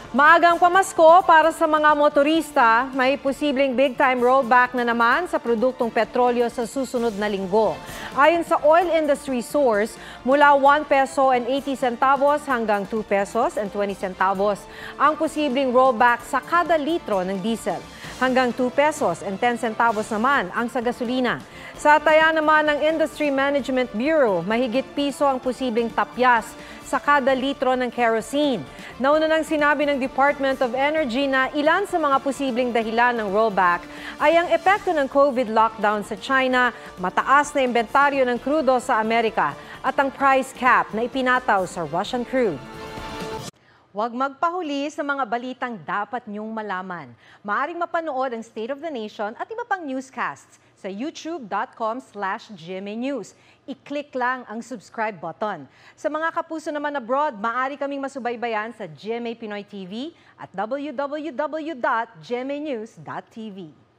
Maagang pamasko para sa mga motorista, may posibleng big-time rollback na naman sa produktong petrolyo sa susunod na linggo. Ayon sa oil industry source, mula 1 peso and 80 centavos hanggang 2 pesos and 20 centavos ang posibleng rollback sa kada litro ng diesel. Hanggang 2 pesos and 10 centavos naman ang sa gasolina. Sa taya naman ng Industry Management Bureau, mahigit piso ang posibleng tapyas sa kada litro ng kerosene. Nauna nang sinabi ng Department of Energy na ilan sa mga posibleng dahilan ng rollback ay ang epekto ng COVID lockdown sa China, mataas na inventaryo ng krudo sa Amerika at ang price cap na ipinataw sa Russian crude. Huwag magpahuli sa mga balitang dapat niyong malaman. Maaaring mapanood ang State of the Nation at iba pang newscasts sa youtube.com/GMA News. I-click lang ang subscribe button. Sa mga kapuso naman abroad, maaari kaming masubaybayan sa GMA Pinoy TV at www.gmanews.tv.